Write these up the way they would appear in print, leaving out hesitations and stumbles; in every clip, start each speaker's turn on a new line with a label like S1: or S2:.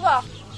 S1: Kuba!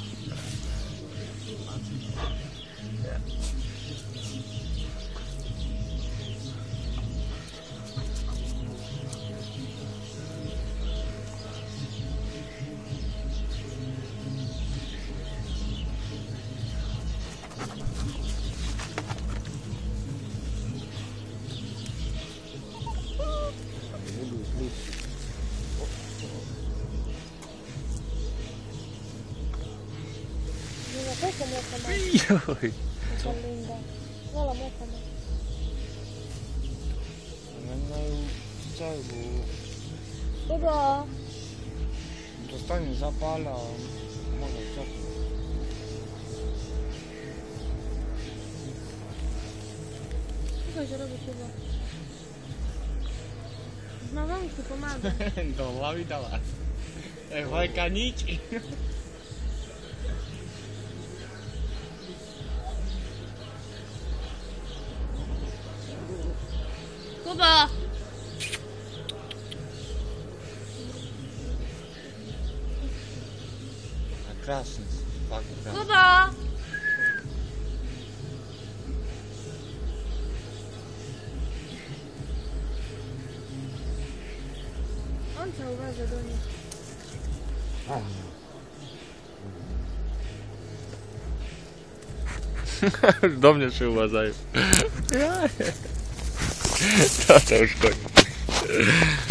S2: Questa è molto bella.
S3: Io.
S2: È linda. No, la molto bella.
S3: 맨날 짜고
S2: Kuba!
S3: dostanie zapala, może coś.
S2: Co się robi, Kuba? Na wątku pomaga.
S3: Dała mi dała. Wojkaniczki.
S2: Kuba!
S3: Krasny, fakt krasny.
S2: Kuba! On co uważa do nich.
S3: Do mnie się uważają. To już koniec.